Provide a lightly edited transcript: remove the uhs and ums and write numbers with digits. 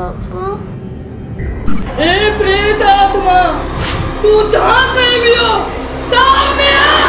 पापा। ए प्रेत आत्मा, तू जहाँ कहीं भी हो सामने आ।